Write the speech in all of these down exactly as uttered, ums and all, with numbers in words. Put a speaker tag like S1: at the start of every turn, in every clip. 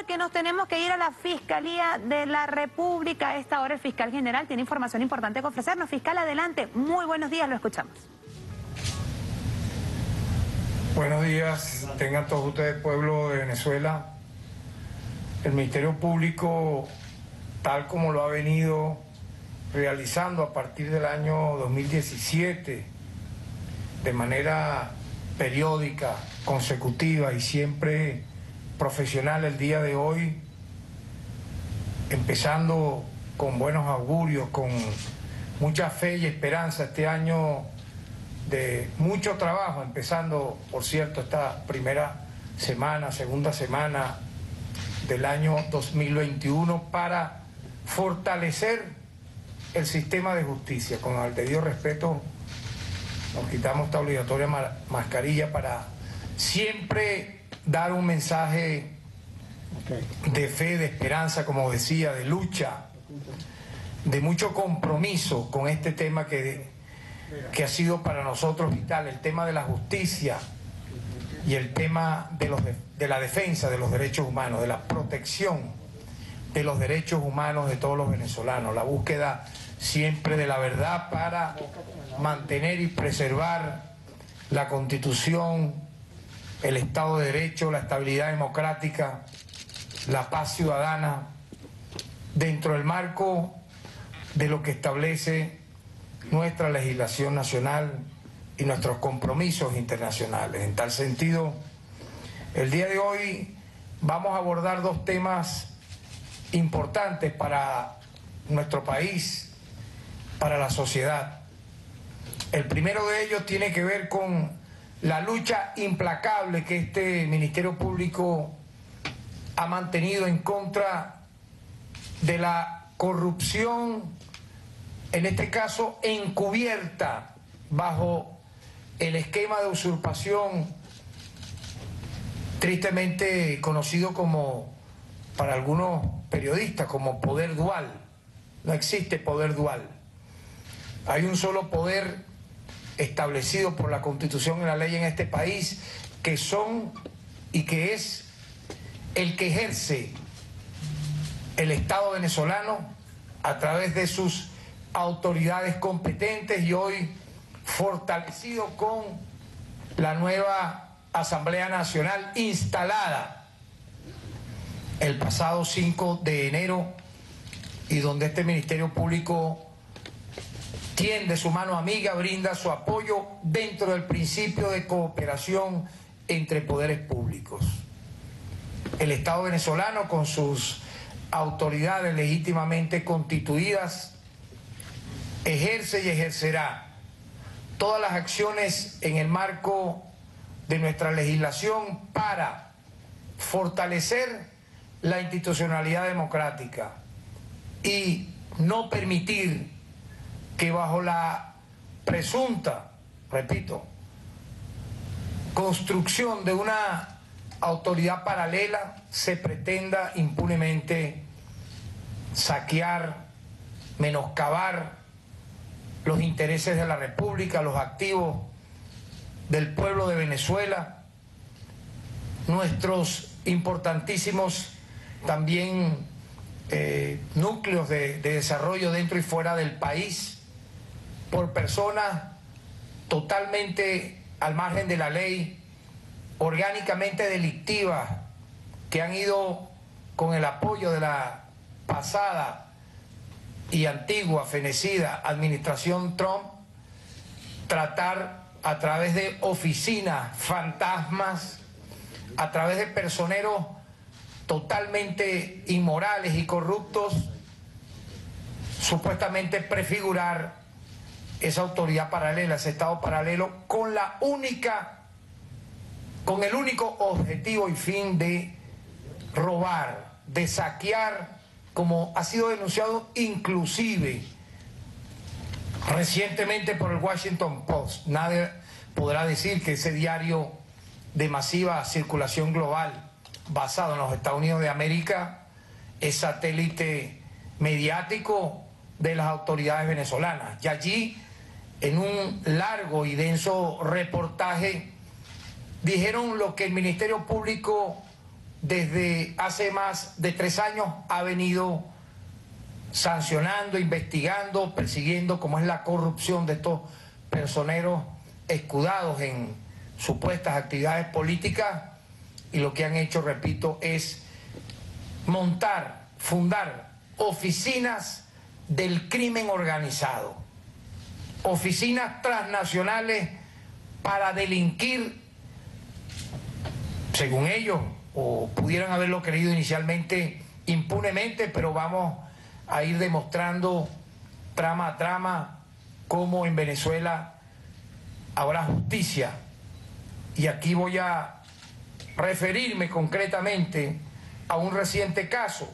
S1: porque nos tenemos que ir a la Fiscalía de la República. A esta hora el fiscal general tiene información importante que ofrecernos. Fiscal, adelante. Muy buenos días, lo escuchamos.
S2: Buenos días, tengan todos ustedes, pueblo de Venezuela. El Ministerio Público, tal como lo ha venido realizando a partir del año dos mil diecisiete, de manera periódica, consecutiva y siempre profesional, el día de hoy, empezando con buenos augurios, con mucha fe y esperanza este año de mucho trabajo, empezando, por cierto, esta primera semana, segunda semana del año dos mil veintiuno, para fortalecer el sistema de justicia. Con el debido respeto, nos quitamos esta obligatoria mascarilla para siempre dar un mensaje de fe, de esperanza, como decía, de lucha, de mucho compromiso con este tema que que ha sido para nosotros vital, el tema de la justicia y el tema de, los de, de la defensa de los derechos humanos, de la protección de los derechos humanos de todos los venezolanos, la búsqueda siempre de la verdad para mantener y preservar la Constitución, el Estado de Derecho, la estabilidad democrática, la paz ciudadana, dentro del marco de lo que establece nuestra legislación nacional y nuestros compromisos internacionales. En tal sentido, el día de hoy vamos a abordar dos temas importantes para nuestro país, para la sociedad. El primero de ellos tiene que ver con la lucha implacable que este Ministerio Público ha mantenido en contra de la corrupción, en este caso encubierta bajo el esquema de usurpación tristemente conocido como, para algunos periodistas, como poder dual. No existe poder dual. Hay un solo poder establecido por la Constitución y la ley en este país, que son y que es el que ejerce el Estado venezolano a través de sus autoridades competentes, y hoy fortalecido con la nueva Asamblea Nacional instalada el pasado cinco de enero, y donde este Ministerio Público tiende su mano amiga, brinda su apoyo dentro del principio de cooperación entre poderes públicos. El Estado venezolano, con sus autoridades legítimamente constituidas, ejerce y ejercerá todas las acciones en el marco de nuestra legislación para fortalecer la institucionalidad democrática y no permitir que bajo la presunta, repito, construcción de una autoridad paralela se pretenda impunemente saquear, menoscabar los intereses de la República, los activos del pueblo de Venezuela, nuestros importantísimos también eh, núcleos de, de desarrollo dentro y fuera del país, por personas totalmente al margen de la ley, orgánicamente delictivas, que han ido con el apoyo de la pasada y antigua, fenecida administración Trump, tratar a través de oficinas fantasmas, a través de personeros totalmente inmorales y corruptos, supuestamente prefigurar esa autoridad paralela, ese Estado paralelo, con la única, con el único objetivo y fin de robar, de saquear, como ha sido denunciado inclusive recientemente por el Washington Post. Nadie podrá decir que ese diario de masiva circulación global, basado en los Estados Unidos de América, es satélite mediático de las autoridades venezolanas. Y allí, en un largo y denso reportaje, dijeron lo que el Ministerio Público desde hace más de tres años ha venido sancionando, investigando, persiguiendo cómo es la corrupción de estos personeros escudados en supuestas actividades políticas, y lo que han hecho, repito, es montar, fundar oficinas del crimen organizado, oficinas transnacionales para delinquir, según ellos, o pudieran haberlo creído inicialmente, impunemente, pero vamos a ir demostrando trama a trama cómo en Venezuela habrá justicia. Y aquí voy a referirme concretamente a un reciente caso.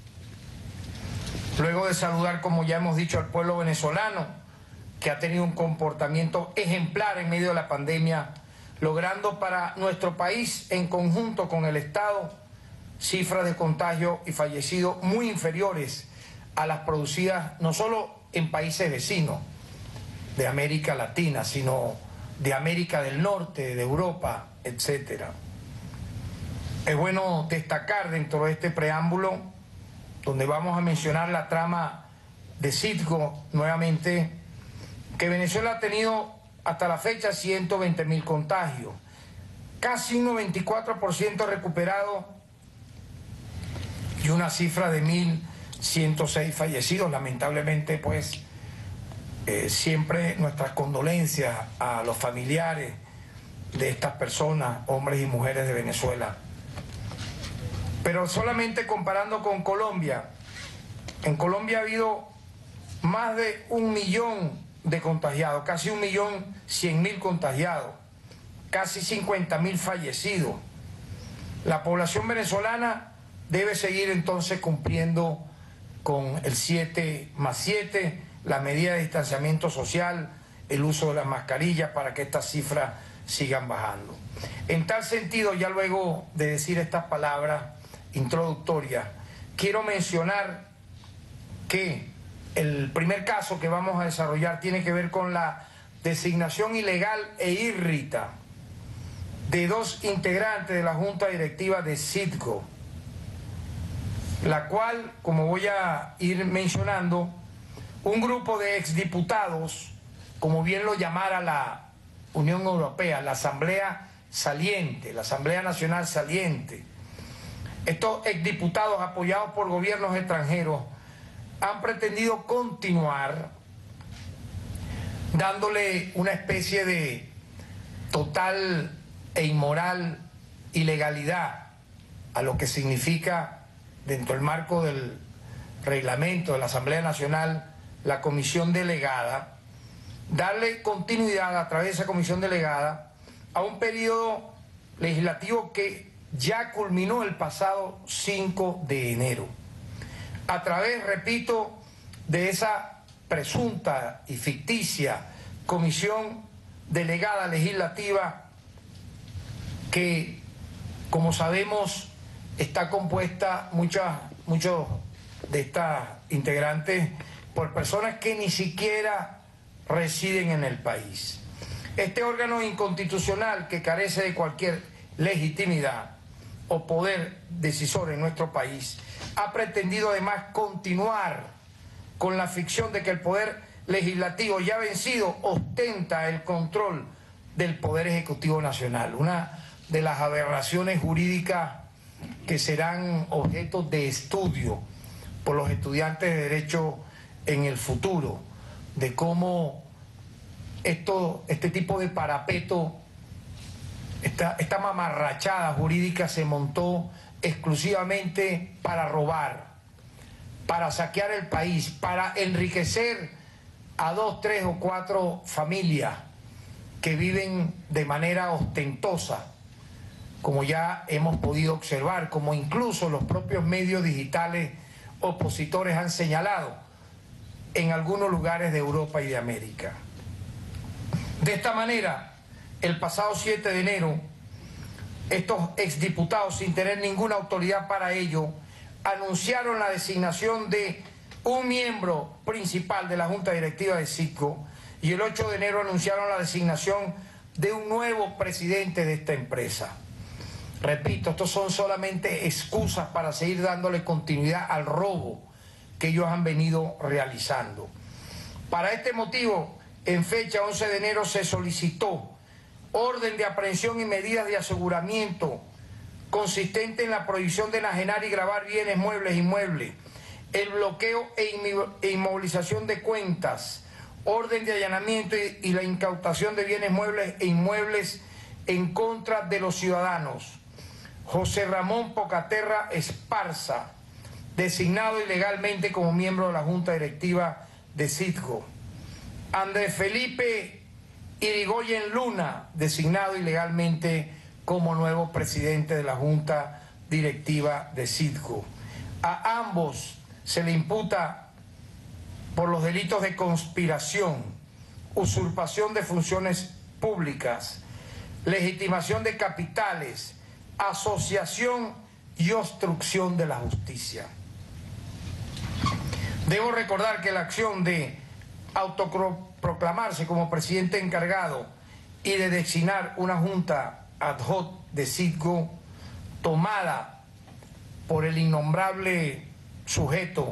S2: Luego de saludar, como ya hemos dicho, al pueblo venezolano, que ha tenido un comportamiento ejemplar en medio de la pandemia, logrando para nuestro país, en conjunto con el Estado, cifras de contagio y fallecidos muy inferiores a las producidas no solo en países vecinos de América Latina, sino de América del Norte, de Europa, etcétera. Es bueno destacar dentro de este preámbulo, donde vamos a mencionar la trama de Citgo nuevamente, que Venezuela ha tenido hasta la fecha ciento veinte mil contagios, casi un noventa y cuatro por ciento recuperado y una cifra de mil ciento seis fallecidos. Lamentablemente, pues, eh, siempre nuestras condolencias a los familiares de estas personas, hombres y mujeres de Venezuela. Pero solamente comparando con Colombia, en Colombia ha habido más de un millón de contagiados, casi un millón cien mil contagiados, casi cincuenta mil fallecidos. La población venezolana debe seguir entonces cumpliendo con el siete más siete, la medida de distanciamiento social, el uso de las mascarillas, para que estas cifras sigan bajando. En tal sentido, ya luego de decir estas palabras introductorias, quiero mencionar que el primer caso que vamos a desarrollar tiene que ver con la designación ilegal e irrita de dos integrantes de la Junta Directiva de Citgo, la cual, como voy a ir mencionando, un grupo de exdiputados, como bien lo llamara la Unión Europea, la Asamblea Saliente, la Asamblea Nacional Saliente, estos exdiputados apoyados por gobiernos extranjeros han pretendido continuar dándole una especie de total e inmoral ilegalidad a lo que significa, dentro del marco del reglamento de la Asamblea Nacional, la comisión delegada, darle continuidad a través de esa comisión delegada a un periodo legislativo que ya culminó el pasado cinco de enero. A través, repito, de esa presunta y ficticia comisión delegada legislativa que, como sabemos, está compuesta, muchas, muchos de estas integrantes, por personas que ni siquiera residen en el país. Este órgano inconstitucional, que carece de cualquier legitimidad o poder decisor en nuestro país, ha pretendido además continuar con la ficción de que el poder legislativo ya vencido ostenta el control del poder ejecutivo nacional, una de las aberraciones jurídicas que serán objeto de estudio por los estudiantes de Derecho en el futuro, de cómo esto, este tipo de parapeto, esta, esta mamarrachada jurídica se montó exclusivamente para robar, para saquear el país, para enriquecer a dos, tres o cuatro familias que viven de manera ostentosa, como ya hemos podido observar, como incluso los propios medios digitales opositores han señalado en algunos lugares de Europa y de América. De esta manera, el pasado siete de enero, estos exdiputados, sin tener ninguna autoridad para ello, anunciaron la designación de un miembro principal de la Junta Directiva de Citgo, y el ocho de enero anunciaron la designación de un nuevo presidente de esta empresa. Repito, estos son solamente excusas para seguir dándole continuidad al robo que ellos han venido realizando. Para este motivo, en fecha once de enero se solicitó orden de aprehensión y medidas de aseguramiento consistente en la prohibición de enajenar y gravar bienes muebles e inmuebles, el bloqueo e inmovilización de cuentas, orden de allanamiento y, y la incautación de bienes muebles e inmuebles en contra de los ciudadanos. José Ramón Pocaterra Esparza, designado ilegalmente como miembro de la Junta Directiva de Citgo. Andrés Felipe Irigoyen Luna, designado ilegalmente como nuevo presidente de la Junta Directiva de Citgo. A ambos se le imputa por los delitos de conspiración, usurpación de funciones públicas, legitimación de capitales, asociación y obstrucción de la justicia. Debo recordar que la acción de autoproclamarse como presidente encargado y de designar una junta ad hoc de Citgo tomada por el innombrable sujeto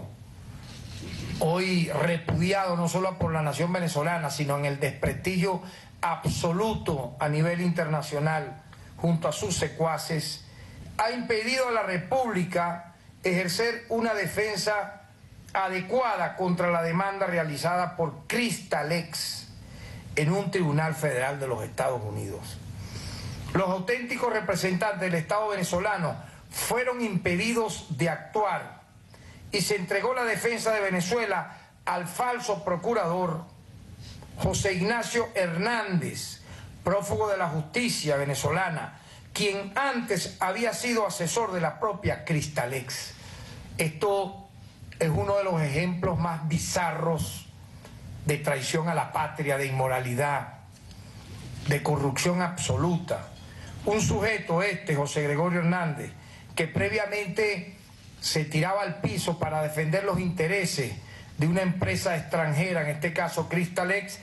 S2: hoy repudiado no solo por la nación venezolana, sino en el desprestigio absoluto a nivel internacional junto a sus secuaces, ha impedido a la República ejercer una defensa adecuada contra la demanda realizada por Cristalex en un tribunal federal de los Estados Unidos. Los auténticos representantes del Estado venezolano fueron impedidos de actuar y se entregó la defensa de Venezuela al falso procurador José Ignacio Hernández, prófugo de la justicia venezolana, quien antes había sido asesor de la propia Cristalex. Esto es uno de los ejemplos más bizarros de traición a la patria, de inmoralidad, de corrupción absoluta. Un sujeto este, José Gregorio Hernández, que previamente se tiraba al piso para defender los intereses de una empresa extranjera, en este caso Cristalex,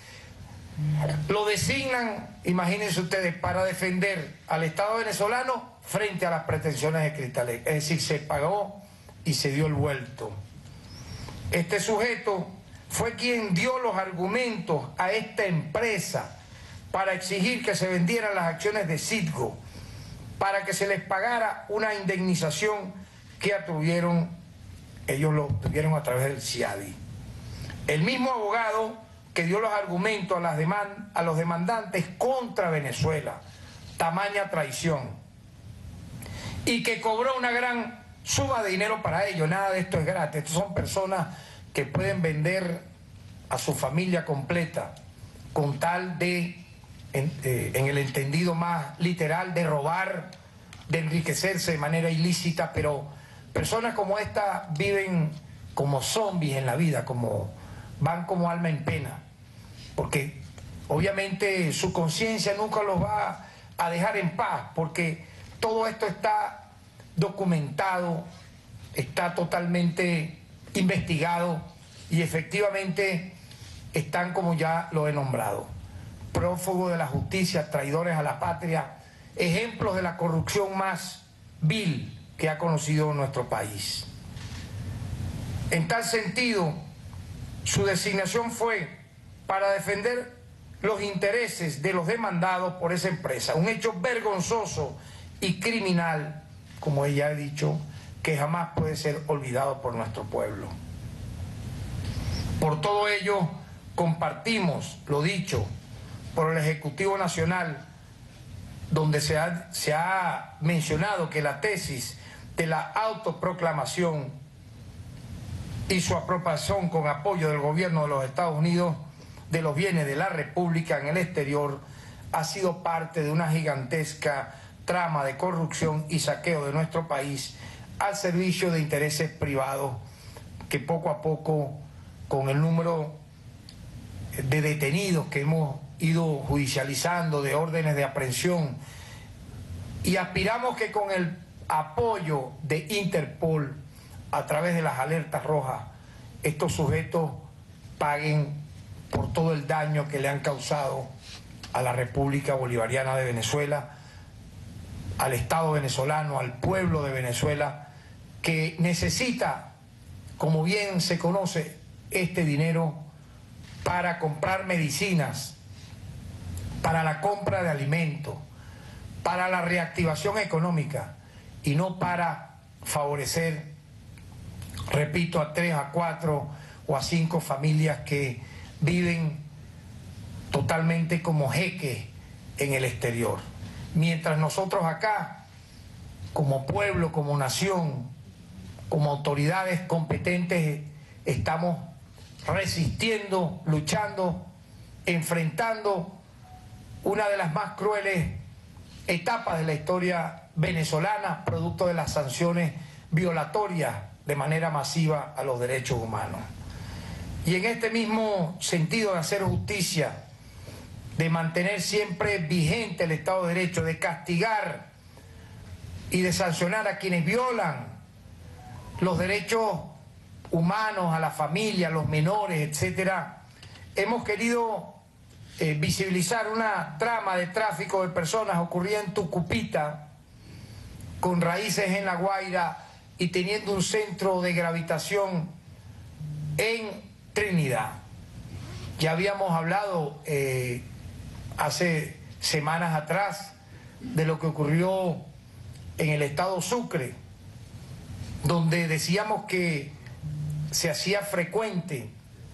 S2: lo designan, imagínense ustedes, para defender al Estado venezolano frente a las pretensiones de Cristalex. Es decir, se pagó y se dio el vuelto. Este sujeto fue quien dio los argumentos a esta empresa para exigir que se vendieran las acciones de Citgo, para que se les pagara una indemnización que atuvieron, ellos lo obtuvieron a través del CIADI. El mismo abogado que dio los argumentos a, las demand, a los demandantes contra Venezuela, tamaña traición, y que cobró una gran suma de dinero para ello. Nada de esto es gratis. Estos son personas que pueden vender a su familia completa con tal de, en, eh, en el entendido más literal, de robar, de enriquecerse de manera ilícita, pero personas como esta viven como zombies en la vida, como van como alma en pena, porque obviamente su conciencia nunca los va a dejar en paz, porque todo esto está documentado, está totalmente investigado y efectivamente están como ya lo he nombrado, prófugos de la justicia, traidores a la patria, ejemplos de la corrupción más vil que ha conocido nuestro país. En tal sentido, su designación fue para defender los intereses de los demandados por esa empresa, un hecho vergonzoso y criminal, como ella ha dicho, que jamás puede ser olvidado por nuestro pueblo. Por todo ello, compartimos lo dicho por el Ejecutivo Nacional, donde se ha, se ha mencionado que la tesis de la autoproclamación y su apropiación con apoyo del gobierno de los Estados Unidos de los bienes de la República en el exterior ha sido parte de una gigantesca trama de corrupción y saqueo de nuestro país al servicio de intereses privados que poco a poco, con el número de detenidos que hemos ido judicializando, de órdenes de aprehensión, y aspiramos que con el apoyo de Interpol a través de las alertas rojas estos sujetos paguen por todo el daño que le han causado a la República Bolivariana de Venezuela, al Estado venezolano, al pueblo de Venezuela, que necesita, como bien se conoce, este dinero para comprar medicinas, para la compra de alimentos, para la reactivación económica y no para favorecer, repito, a tres, a cuatro o a cinco familias que viven totalmente como jeques en el exterior. Mientras nosotros acá, como pueblo, como nación, como autoridades competentes, estamos resistiendo, luchando, enfrentando una de las más crueles etapas de la historia venezolana, producto de las sanciones violatorias de manera masiva a los derechos humanos. Y en este mismo sentido de hacer justicia, de mantener siempre vigente el Estado de Derecho, de castigar y de sancionar a quienes violan los derechos humanos, a la familia, a los menores, etcétera, hemos querido eh, visibilizar una trama de tráfico de personas ocurrida en Tucupita, con raíces en La Guaira y teniendo un centro de gravitación en Trinidad. Ya habíamos hablado eh, hace semanas atrás de lo que ocurrió en el estado Sucre, donde decíamos que se hacía frecuente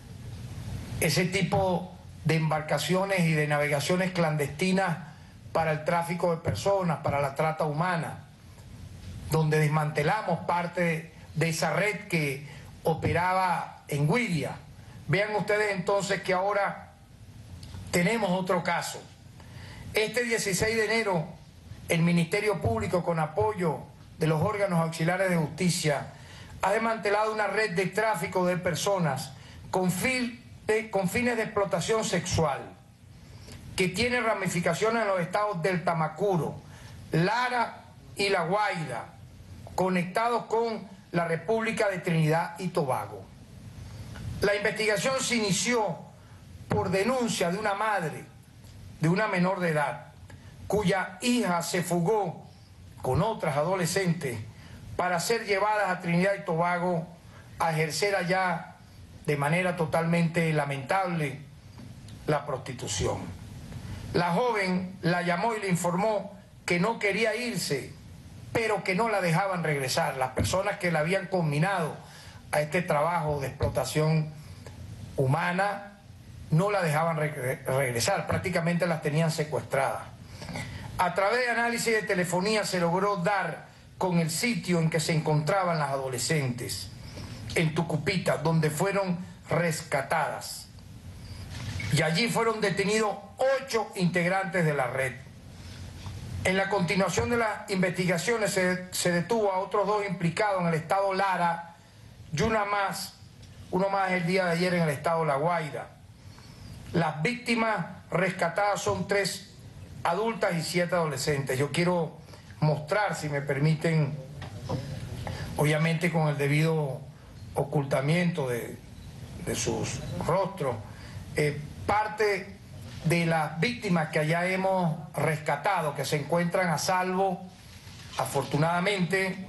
S2: ese tipo de embarcaciones y de navegaciones clandestinas para el tráfico de personas, para la trata humana, donde desmantelamos parte de esa red que operaba en Güiria. Vean ustedes entonces que ahora tenemos otro caso. Este dieciséis de enero, el Ministerio Público, con apoyo de los órganos auxiliares de justicia, ha desmantelado una red de tráfico de personas con, fin de, con fines de explotación sexual, que tiene ramificaciones en los estados del Tamacuro, Lara y La Guaira, conectados con la República de Trinidad y Tobago. La investigación se inició por denuncia de una madre de una menor de edad, cuya hija se fugó con otras adolescentes para ser llevadas a Trinidad y Tobago a ejercer allá de manera totalmente lamentable la prostitución. La joven la llamó y le informó que no quería irse, pero que no la dejaban regresar. Las personas que la habían combinado a este trabajo de explotación humana no la dejaban re regresar, prácticamente las tenían secuestradas. A través de análisis de telefonía se logró dar con el sitio en que se encontraban las adolescentes, en Tucupita, donde fueron rescatadas. Y allí fueron detenidos ocho integrantes de la red. En la continuación de las investigaciones se, se detuvo a otros dos implicados en el estado Lara y una más, uno más el día de ayer en el estado La Guaira. Las víctimas rescatadas son tres adultas y siete adolescentes. Yo quiero mostrar, si me permiten, obviamente con el debido ocultamiento de, de sus rostros, eh, parte de las víctimas que allá hemos rescatado, que se encuentran a salvo, afortunadamente.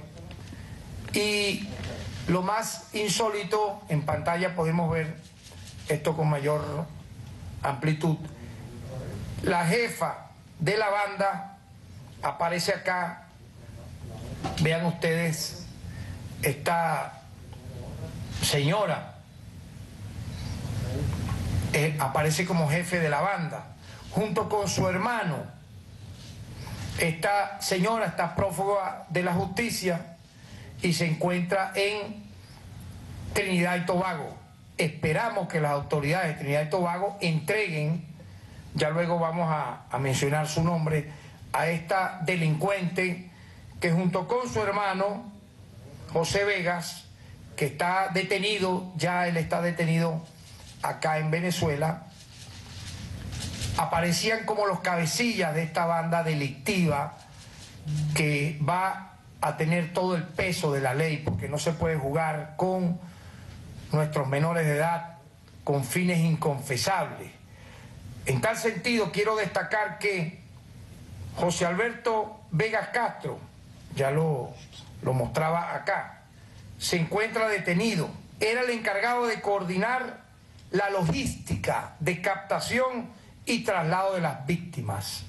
S2: Y lo más insólito, en pantalla podemos ver esto con mayor amplitud, la jefa de la banda aparece acá. Vean ustedes, esta señora eh, aparece como jefe de la banda, junto con su hermano. Esta señora está prófuga de la justicia y se encuentra en Trinidad y Tobago. Esperamos que las autoridades de Trinidad y Tobago entreguen, ya luego vamos a, a mencionar su nombre, a esta delincuente que junto con su hermano José Vegas, que está detenido, ya él está detenido acá en Venezuela, aparecían como los cabecillas de esta banda delictiva que va a tener todo el peso de la ley, porque no se puede jugar con nuestros menores de edad con fines inconfesables. En tal sentido, quiero destacar que José Alberto Vegas Castro, ya lo, lo mostraba acá, se encuentra detenido. Era el encargado de coordinar la logística de captación y traslado de las víctimas.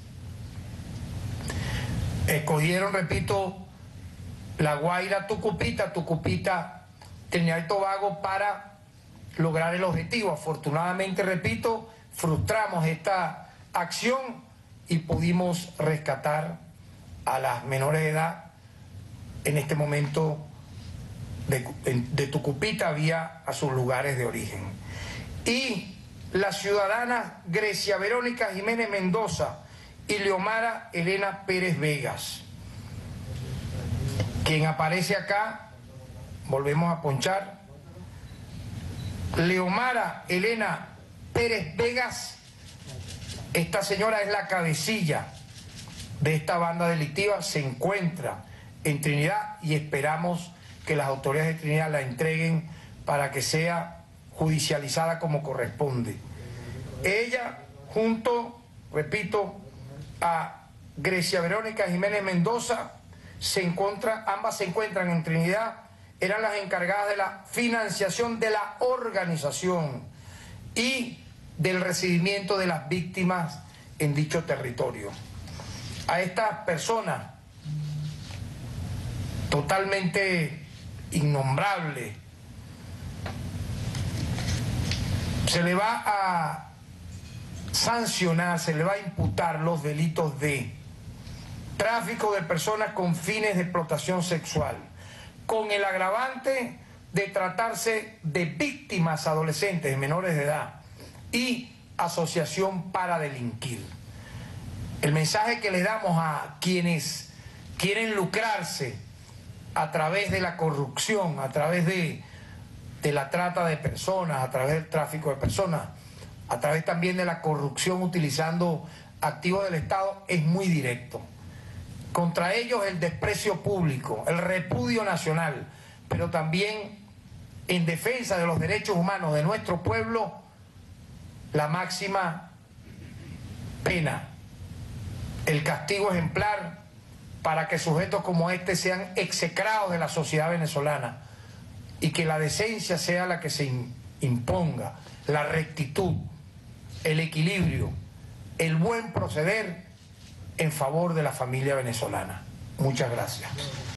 S2: Escogieron, repito, La Guaira, Tucupita, Tucupita, Trinidad y Tobago para lograr el objetivo. Afortunadamente, repito, frustramos esta acción y pudimos rescatar a las menores de edad. En este momento de, de Tucupita vía a sus lugares de origen. Y la ciudadana Grecia Verónica Jiménez Mendoza y Leomara Elena Pérez Vegas, quien aparece acá, volvemos a ponchar, Leomara Elena Pérez Vegas. Esta señora es la cabecilla de esta banda delictiva, se encuentra en Trinidad y esperamos que las autoridades de Trinidad la entreguen para que sea judicializada como corresponde. Ella, junto, repito, a Grecia Verónica Jiménez Mendoza, se encuentra, ambas se encuentran en Trinidad, eran las encargadas de la financiación de la organización y del recibimiento de las víctimas en dicho territorio. A estas personas totalmente innombrables se le va a sancionar, se le va a imputar los delitos de tráfico de personas con fines de explotación sexual, con el agravante de tratarse de víctimas adolescentes menores de edad, y asociación para delinquir. El mensaje que le damos a quienes quieren lucrarse a través de la corrupción, a través de, de la trata de personas, a través del tráfico de personas, a través también de la corrupción utilizando activos del Estado, es muy directo. Contra ellos el desprecio público, el repudio nacional, pero también en defensa de los derechos humanos de nuestro pueblo, la máxima pena, el castigo ejemplar, para que sujetos como este sean execrados de la sociedad venezolana y que la decencia sea la que se imponga, la rectitud, el equilibrio, el buen proceder en favor de la familia venezolana. Muchas gracias.